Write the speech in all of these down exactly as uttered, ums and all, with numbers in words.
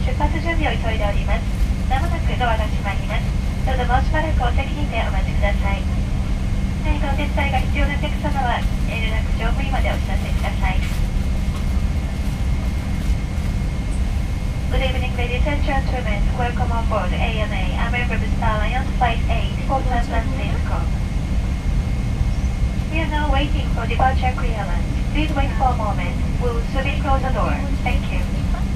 出発準備を急いでおります。まもなくドアが閉まります。どうぞもうしばらくお席にてお待ちください。何かお手伝いが必要なお客様は遠慮なく乗務員までお知らせください。Good evening, ladies and gentlemen. Welcome on board A N A American Star Alliance Flight eight for San Francisco. We are now waiting for departure clearance. Please wait for a moment. We will soon close the door. Thank you.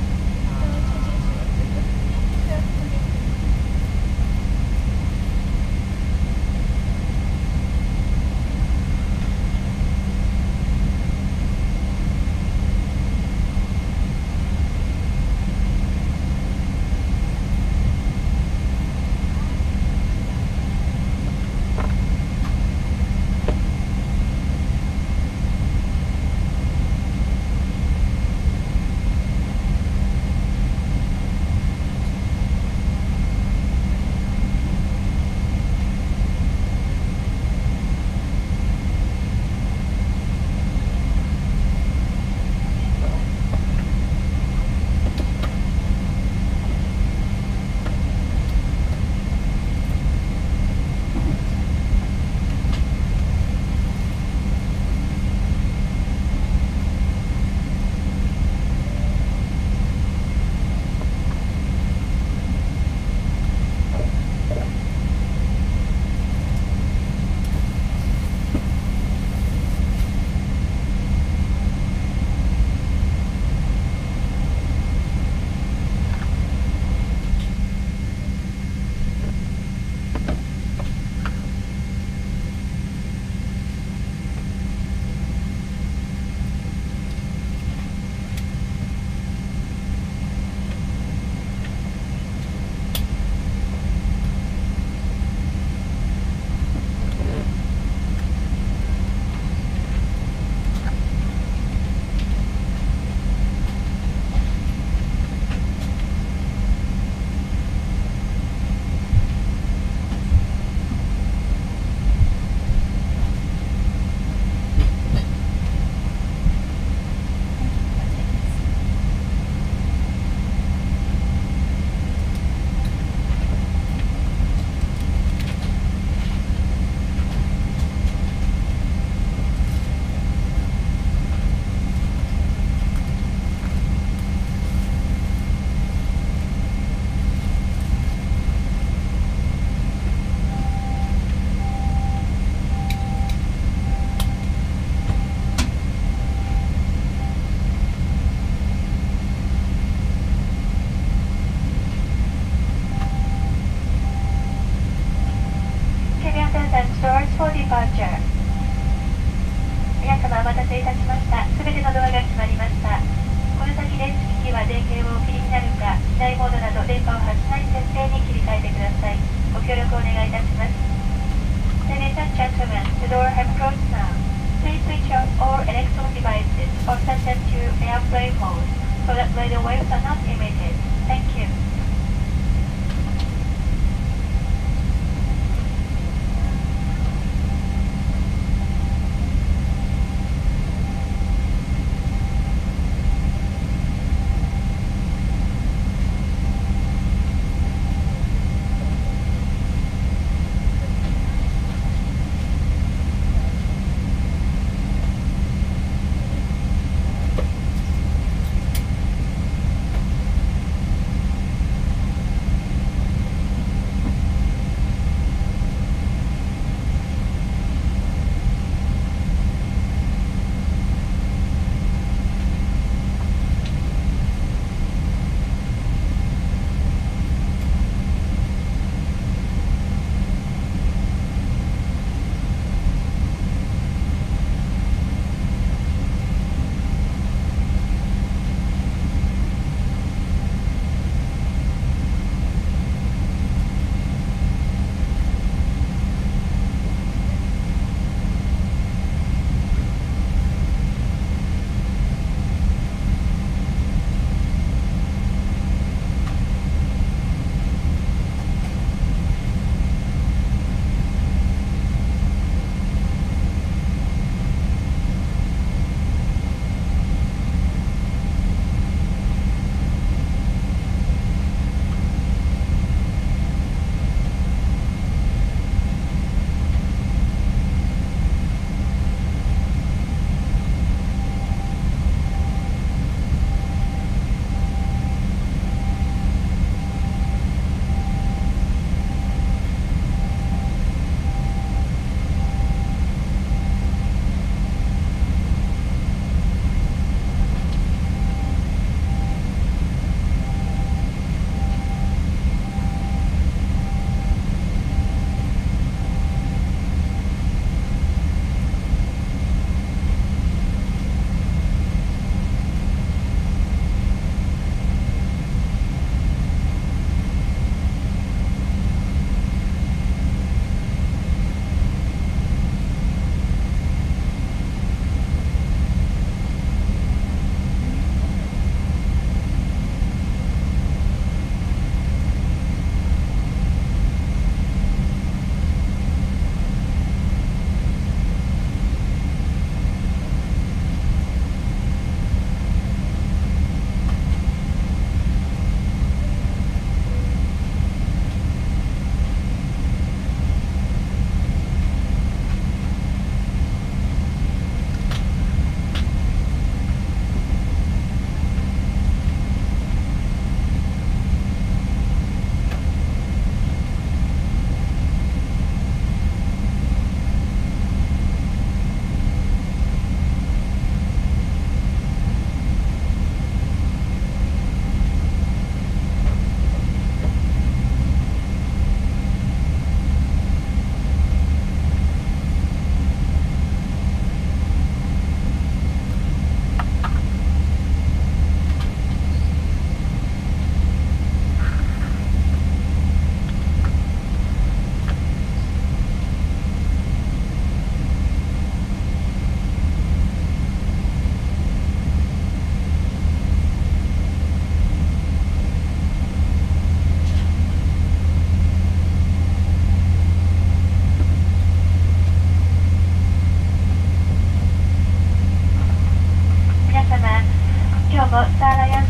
For departure. 皆様お待たせいたしました。すべてのドアが閉まりました。この先電子機器は電源をお切りになるか、機内モードなど電波を発しない設定に切り替えてください。ご協力お願いいたします。Ladies and gentlemen, the door has closed now. Please switch off all electronic devices or set them to airplane mode so that radio waves are not emitted. Thank you.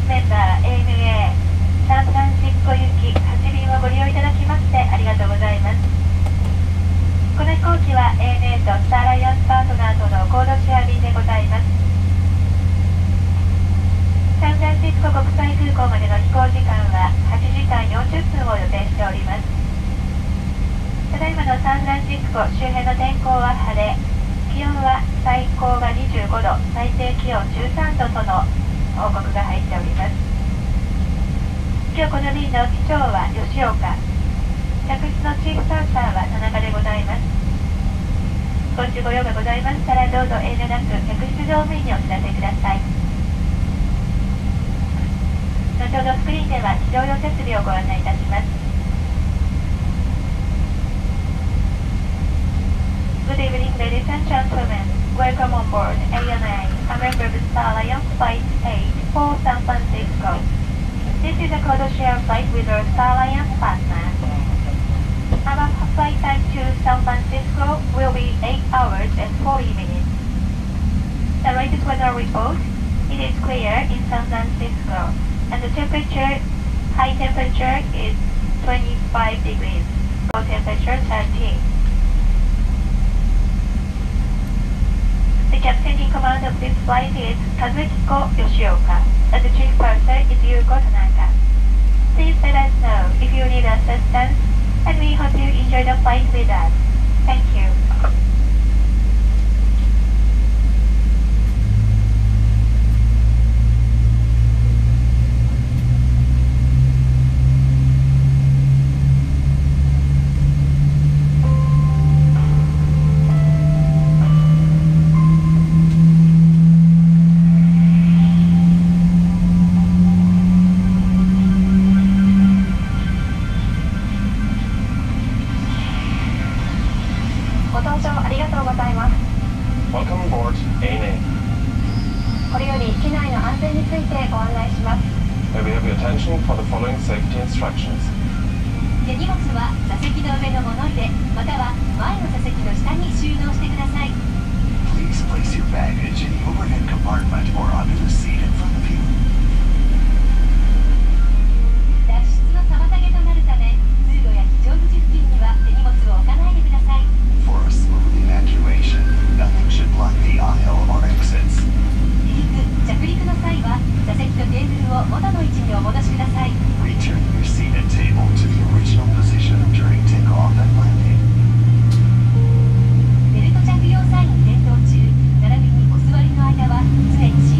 メンバー エーエヌエー サンフランシスコ行きはち便をご利用いただきましてありがとうございます。この飛行機は エーエヌエー とスターアライアンスパートナーとのコードシェア便でございます。サンフランシスコ国際空港までの飛行時間ははちじかんよんじゅっぷんを予定しております。ただいまのサンフランシスコ周辺の天候は晴れ、気温は最高がにじゅうごど、最低気温じゅうさんどとの報告が入っております。今日この便の機長は吉岡、客室のチーフサーサーは田中でございます。ご中ご用がございましたらどうぞ遠慮なく客室乗務員にお知らせください。後ほどスクリーンでは非常用設備をご案内いたします。Good evening, ladies and gentlemen. Welcome on board A N A, a member of Star Alliance Flight eight for San Francisco. This is a code share flight with our Star Alliance partner. Our flight time to San Francisco will be eight hours and forty minutes. The latest weather report, it is clear in San Francisco, and the temperature, high temperature is twenty-five degrees, low temperature thirteen. The captain in command of this flight is Kazuhiko Yoshioka, and the chief purser is Yuko Tanaka. Please let us know if you need assistance, and we hope you enjoy the flight with us. Thank you. ご搭乗ありがとうございます。 Welcome aboardエーエヌエー. これより機内の安全についてご案内します。 May we have your attention for the following safety instructions. 手荷物は座席の上の物入れ、または前の座席の下に収納してください。 Please place your baggage in the overhead compartment or under the seat in front of you. 脱出の妨げとなるため、通路や非常口付近には手荷物を置かないでください。 For a smooth evacuation, nothing should block the aisle or exits. 離陸・着陸の際は座席とテーブルを元の位置にお戻しください。 Return your seat and table to the original position during takeoff and landing. ベルト着用サイン点灯中、並びにお座りの間は常に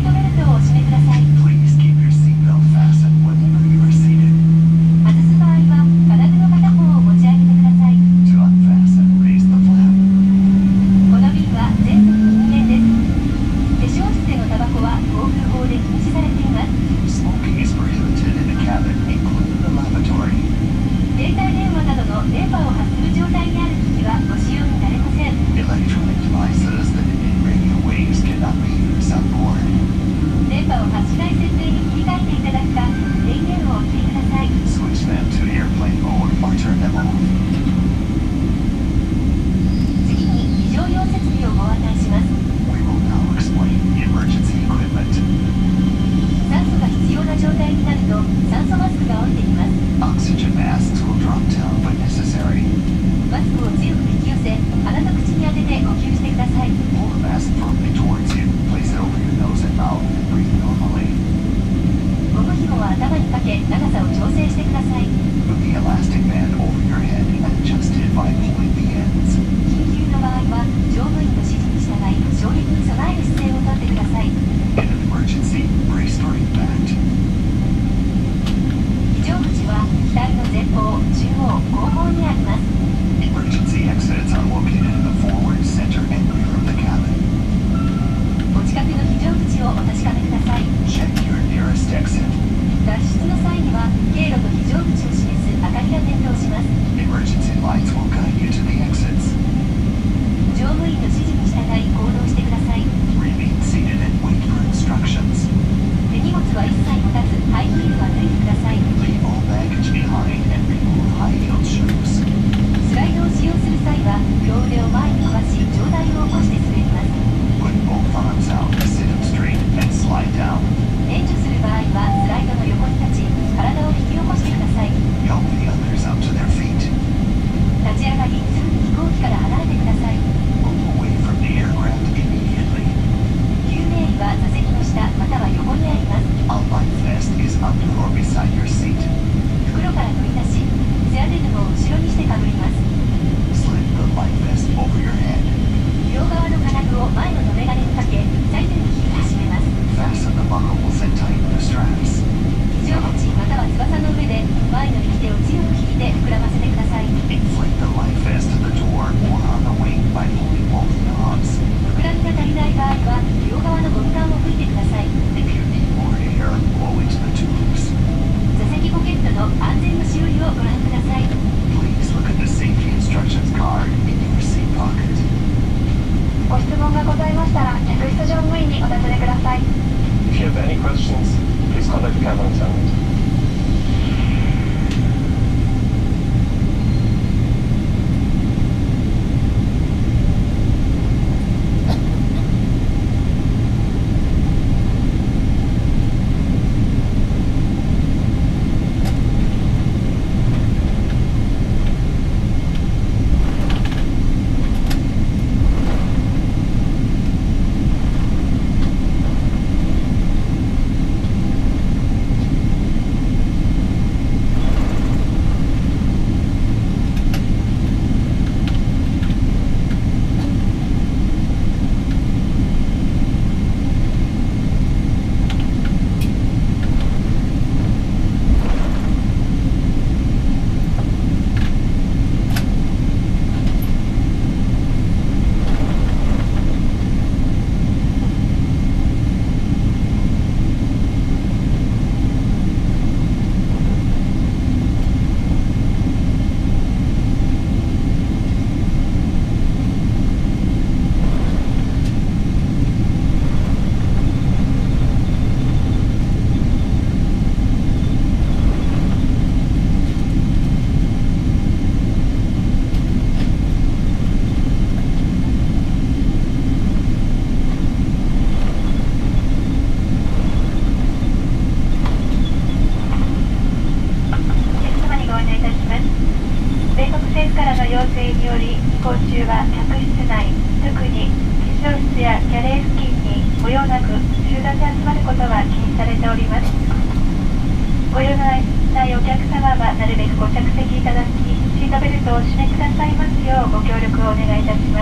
なく集団で集まることは禁止されております。ご利用のないお客様はなるべくご着席いただき、シートベルトをお締めくださいますようご協力をお願いいたします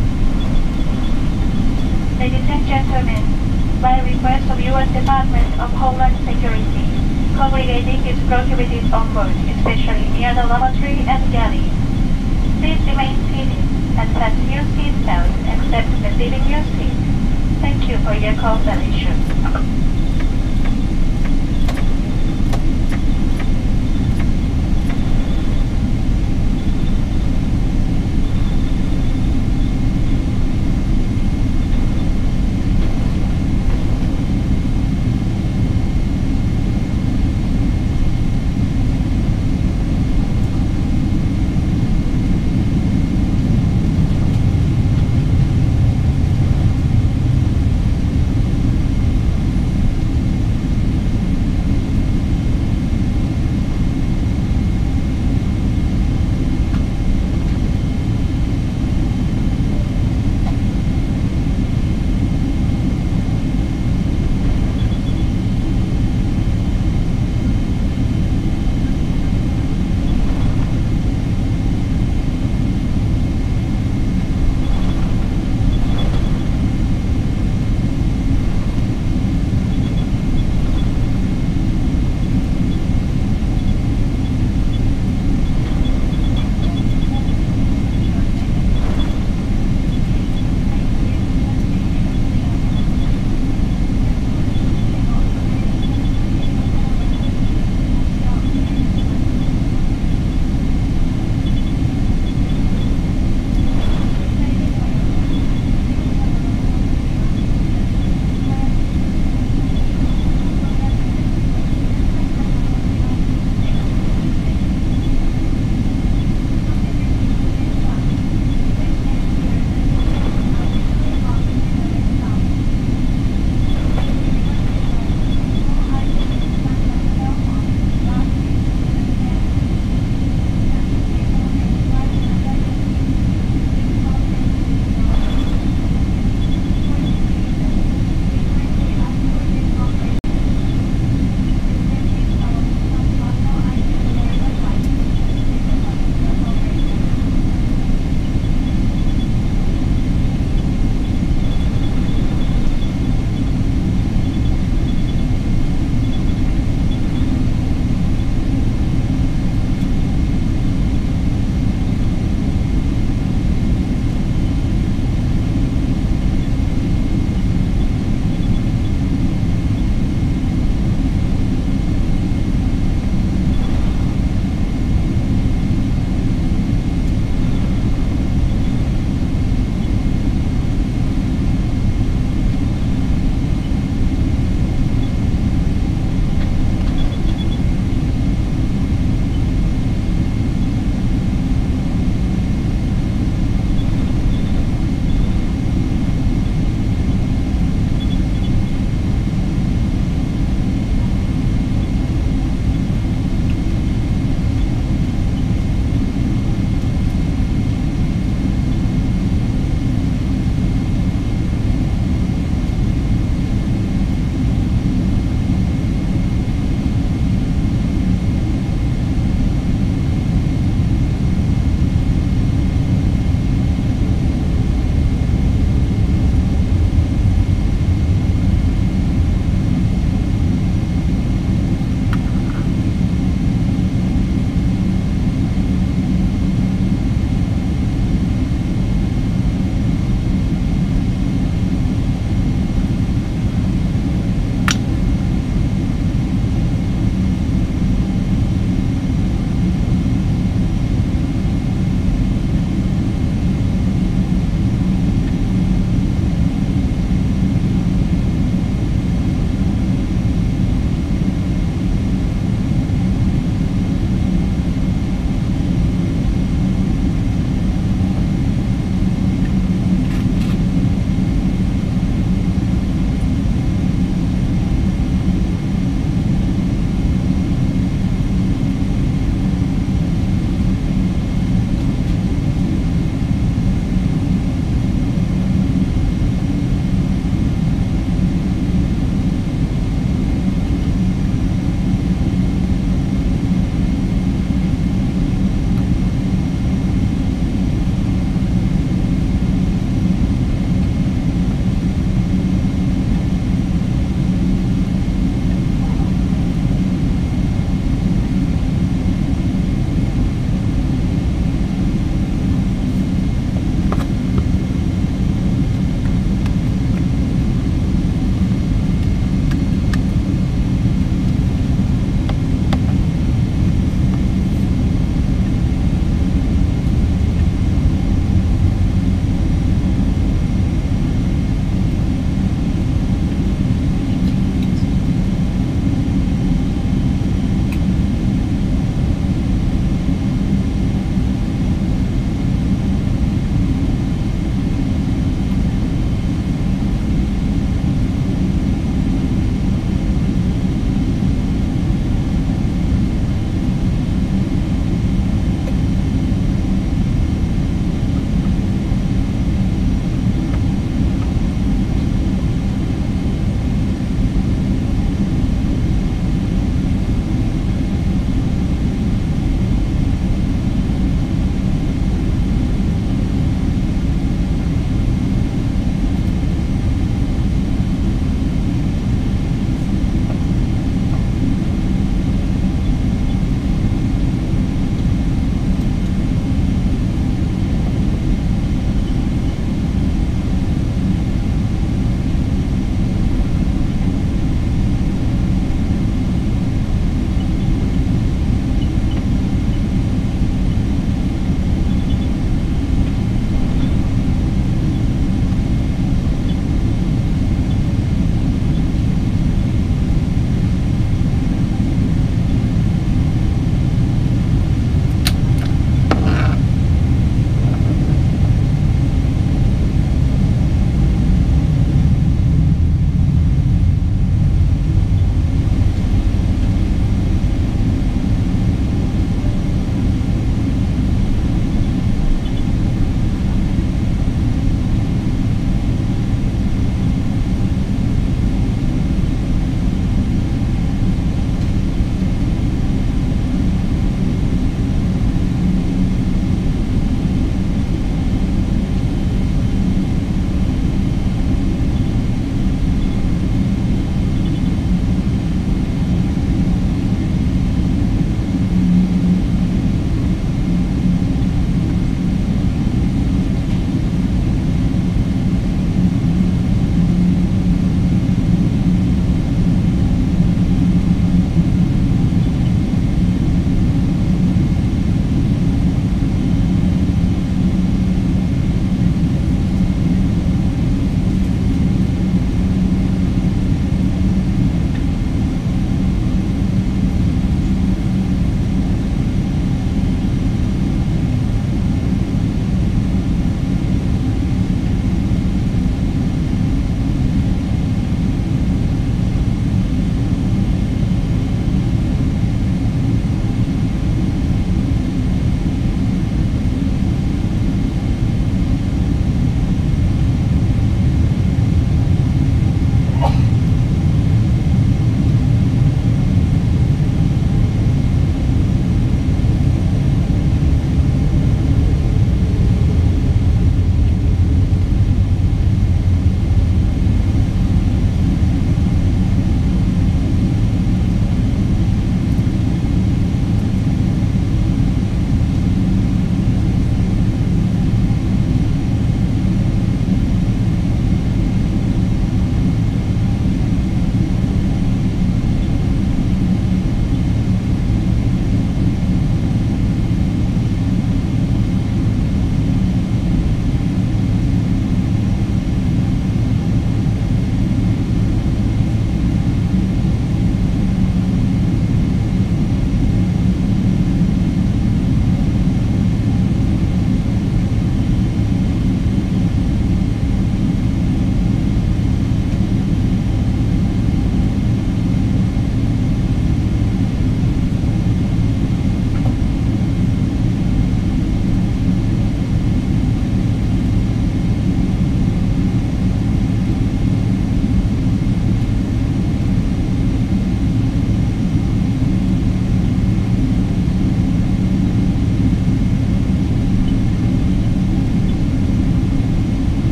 。Ladies and gentlemen, by request of U S Department of Homeland Security, congregating is prohibited on board, especially near the lavatory and galley. Please remain seated and fasten your seat belts except when leaving your seat. Thank you for your cooperation.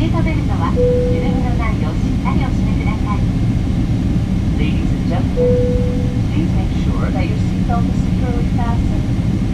ートベルトは緩みのないようしっかりお締めください。 Ladies and gentlemen, please make sure that your seatbelt is securely fastened.